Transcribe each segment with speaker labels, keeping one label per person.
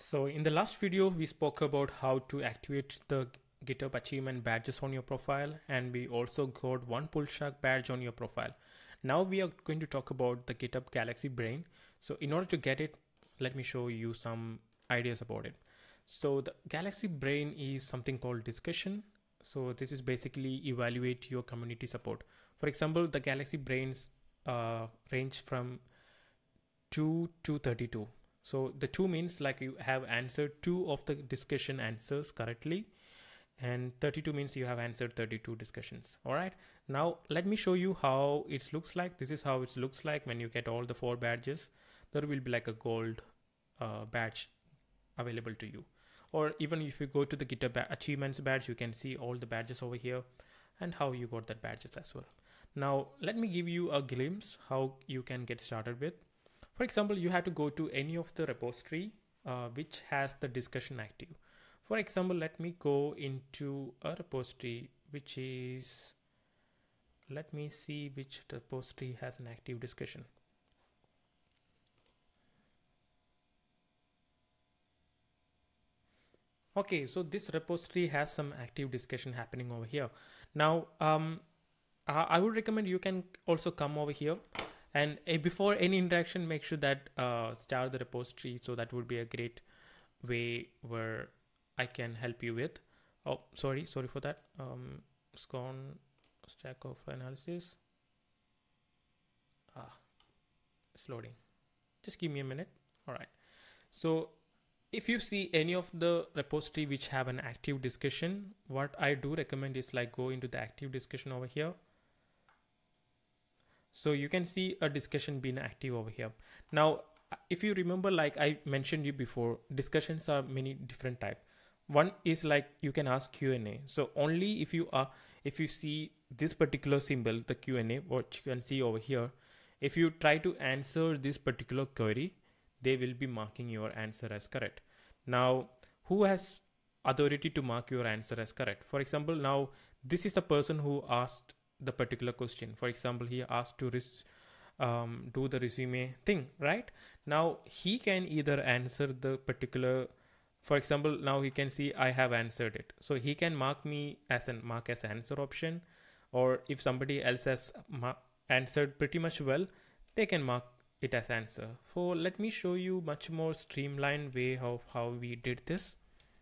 Speaker 1: So in the last video, we spoke about how to activate the GitHub Achievement badges on your profile, and we also got one pull shark badge on your profile. Now we are going to talk about the GitHub Galaxy Brain. So in order to get it, let me show you some ideas about it. So the Galaxy Brain is something called discussion. So this is basically evaluate your community support. For example, the Galaxy Brains range from 2 to 32. So the 2 means like you have answered 2 of the discussion answers correctly, and 32 means you have answered 32 discussions. All right, now let me show you how it looks like. This is how it looks like when you get all the 4 badges. There will be like a gold badge available to you, or even if you go to the GitHub Achievements badge, you can see all the badges over here and how you got that badges as well. Now let me give you a glimpse how you can get started with. For example, you have to go to any of the repository which has the discussion active. For example, let me go into a repository which is, let me see which repository has an active discussion. Okay, so this repository has some active discussion happening over here. Now, I would recommend you can also come over here. And before any interaction, make sure that start the repository. So that would be a great way where I can help you with. Oh, sorry for that. Scorn stack of analysis. It's loading. Just give me a minute. All right. So if you see any of the repository which have an active discussion, what I do recommend is like go into the active discussion over here. So you can see a discussion being active over here. Now, if you remember, like I mentioned you before, discussions are many different types. One is like you can ask Q&A. So only if you see this particular symbol, the Q&A, what you can see over here, if you try to answer this particular query, they will be marking your answer as correct. Now, who has authority to mark your answer as correct? For example, now this is the person who asked the particular question. For example, he asked to do the resume thing, right? Now he can either answer the particular, for example, now he can see I have answered it, so he can mark me as an answer option, or if somebody else has answered pretty much well, they can mark it as answer. So let me show you much more streamlined way of how we did this.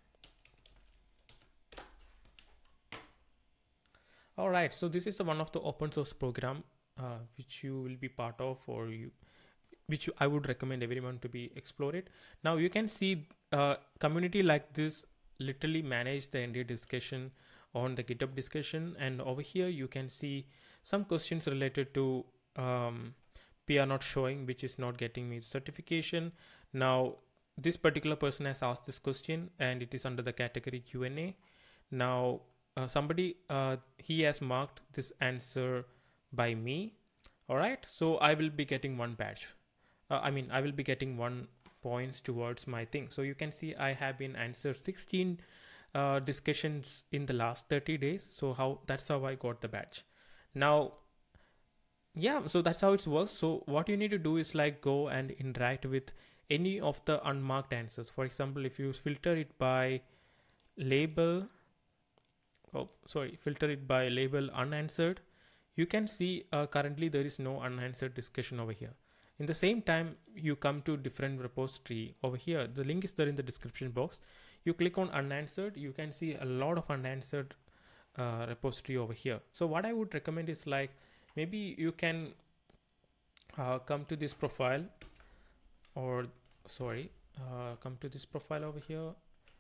Speaker 1: All right, so this is one of the open source program which you will be part of, or I would recommend everyone to be explore it. Now you can see community like this literally manage the entire discussion on the GitHub discussion, and over here you can see some questions related to PR not showing, which is not getting me certification. Now this particular person has asked this question and it is under the category Q&A. Now somebody he has marked this answer by me. All right, so I will be getting 1 badge. I will be getting 1 points towards my thing. So you can see I have been answered 16 discussions in the last 30 days. So that's how I got the badge. Now, yeah, so that's how it works. So what you need to do is like go and interact with any of the unmarked answers. For example, if you filter it by label, filter it by label unanswered, you can see currently there is no unanswered discussion over here. In the same time, you come to different repository over here. The link is there in the description box. You click on unanswered, you can see a lot of unanswered repository over here. So what I would recommend is like maybe you can come to this profile, or come to this profile over here.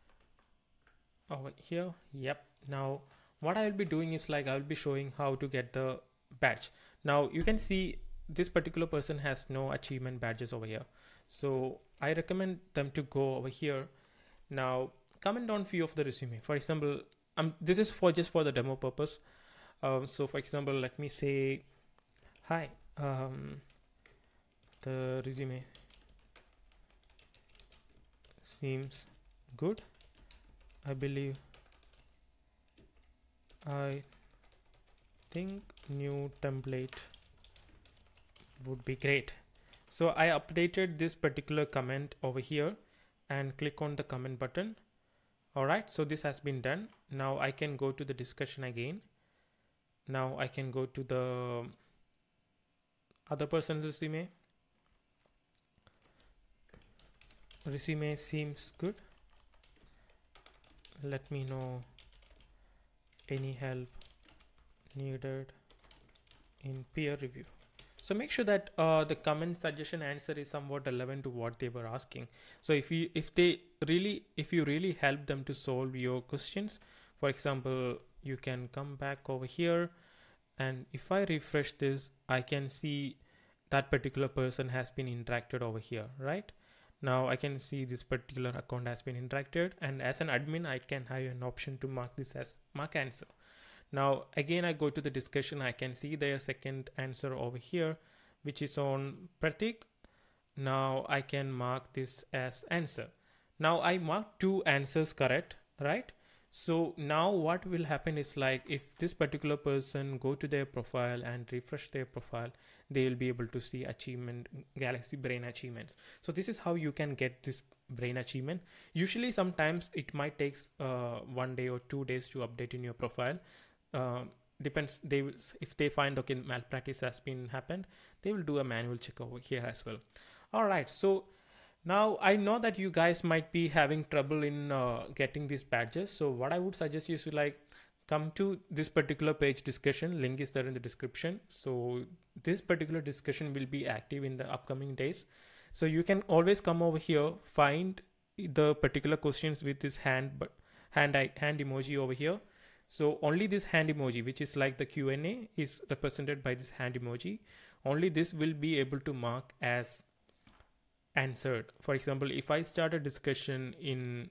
Speaker 1: Yep. Now what I will be doing is like I will be showing how to get the badge. Now you can see this particular person has no achievement badges over here, so I recommend them to go over here. Now comment on few of the resume. For example, this is just for the demo purpose. So for example, let me say, hi, the resume seems good. I think new template would be great. So I updated this particular comment over here, and click on the comment button. Alright, so this has been done. Now I can go to the discussion again. Now I can go to the other person's resume. Resume seems good. Let me know any help needed in peer review. So make sure that the comment, suggestion, answer is somewhat relevant to what they were asking. So if you really help them to solve your questions, for example, you can come back over here, and if I refresh this, I can see that particular person has been interacted over here, right? Now I can see this particular account has been interacted, and as an admin, I can have an option to mark this as mark answer. Now again, I go to the discussion, I can see their second answer over here, which is on Pratik. Now I can mark this as answer. Now I marked 2 answers correct, right? So now what will happen is, like, if this particular person go to their profile and refresh their profile, they will be able to see achievement, Galaxy Brain achievements. So this is how you can get this Brain achievement. Usually sometimes it might take 1 day or 2 days to update in your profile. Depends, if they find okay malpractice has been happened, they will do a manual check over here as well. All right, so now I know that you guys might be having trouble in getting these badges. So what I would suggest is to, like, come to this particular page discussion. Link is there in the description. So this particular discussion will be active in the upcoming days. So you can always come over here, find the particular questions with this hand emoji over here. So only this hand emoji, which is like the Q&A, is represented by this hand emoji. Only this will be able to mark as answered. For example, if I start a discussion in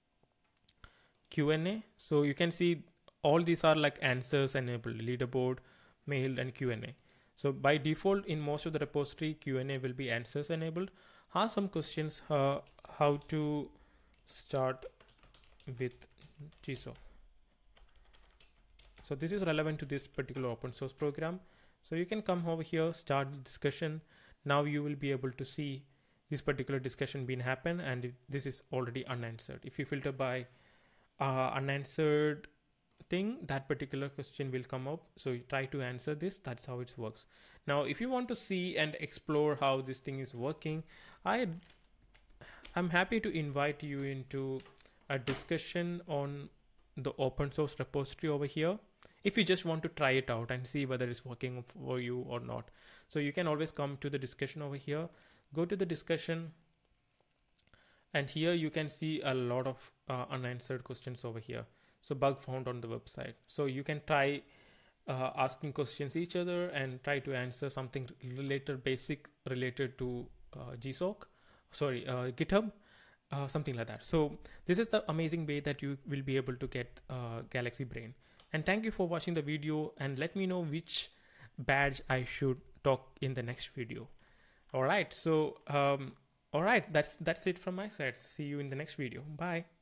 Speaker 1: Q&A, so you can see all these are like answers enabled: leaderboard, mail, and Q&A. So by default, in most of the repository, Q&A will be answers enabled. Ask some questions, how to start with GSOC. So this is relevant to this particular open source program. So you can come over here, start the discussion. Now you will be able to see this particular discussion being happen, and this is already unanswered. If you filter by unanswered thing, that particular question will come up. So you try to answer this. That's how it works. Now, if you want to see and explore how this thing is working, I'm happy to invite you into a discussion on the open source repository over here, if you just want to try it out and see whether it's working for you or not. So you can always come to the discussion over here, go to the discussion, and here you can see a lot of unanswered questions over here. So bug found on the website. So you can try asking questions each other and try to answer something basic related to GitHub, something like that. So this is the amazing way that you will be able to get Galaxy Brain. And thank you for watching the video, and let me know which badge I should talk in the next video. All right, so all right, that's it from my side. See you in the next video. Bye.